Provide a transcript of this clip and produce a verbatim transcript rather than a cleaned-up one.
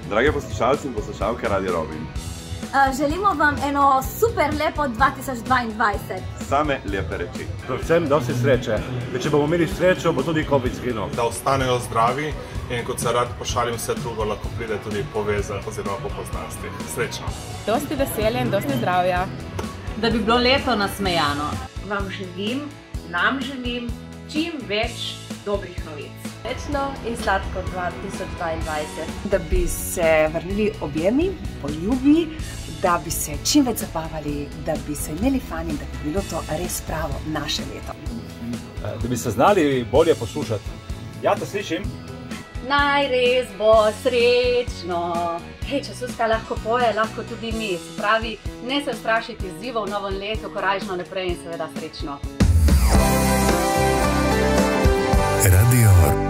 Drage poslušalci in poslušalke Radio Robin. Uh, želimo vam eno super lepo dva tisoč dvaindvajset. Same lepe reči. Predvsem dosti sreče. Če bomo imeli srečo, bo tudi COVID zginil. Da ostanejo zdravi in kot se rad pošalim vse drugo, lahko pride tudi povezan oziroma po poznanstvi. Srečno. Dosti veselja in dosti zdravja. Da bi bilo leto nasmejano. Vam želim, nam želim čim več dobrih novic. Srečno in sladko dva tisoč dvaindvajset. Da bi se vrnili objemi, poljubi, da bi se čim več zabavali, da bi se imeli fajn in da bi bilo to res pravo naše leto. Da bi se znali bolje poslušati. Ja, te slišim? Naj res bo srečno. Hej, če Suska lahko poje, lahko tudi mi. Se pravi, ne se ustrašiti izzivov v novem letu, korajžno naprej in seveda srečno. Radio